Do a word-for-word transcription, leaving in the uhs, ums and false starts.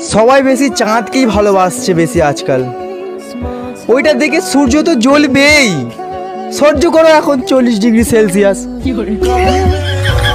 সবাই বেশি চাঁদকেই ভালোবাসছে বেশি আজকাল। ওইটা দেখে সূর্য তো জ্বলবেই। সহ্য করো এখন চল্লিশ ডিগ্রি সেলসিয়াস।